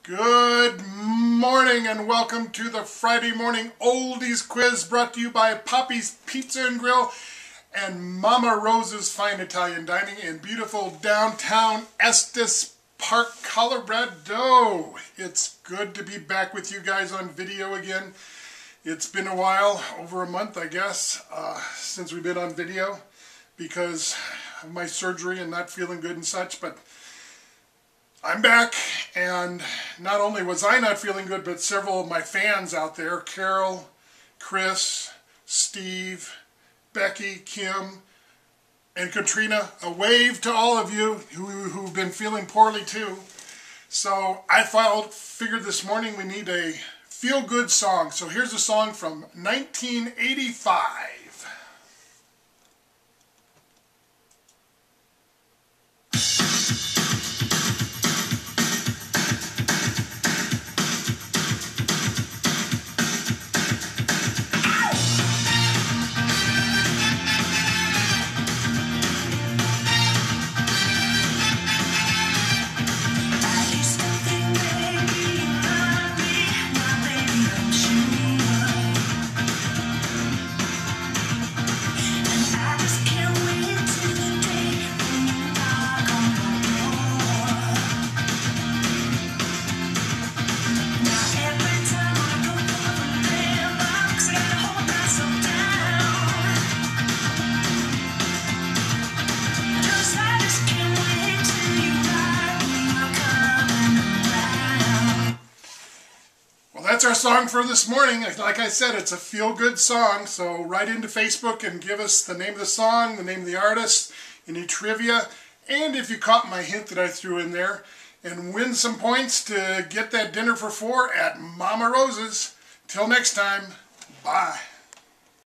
Good morning and welcome to the Friday morning Oldies quiz brought to you by Poppy's Pizza and Grill and Mama Rose's Fine Italian Dining in beautiful downtown Estes Park, Colorado. It's good to be back with you guys on video again. It's been a while, over a month I guess, since we've been on video because of my surgery and not feeling good and such, but I'm back, and not only was I not feeling good, but several of my fans out there, Carol, Chris, Steve, Becky, Kim, and Katrina, a wave to all of you who've been feeling poorly too. So I figured this morning we need a feel-good song. So here's a song from 1985. That's our song for this morning. Like I said, it's a feel-good song, so write into Facebook and give us the name of the song, the name of the artist, any trivia, and if you caught my hint that I threw in there, and win some points to get that dinner for 4 at Mama Rose's. Till next time, bye.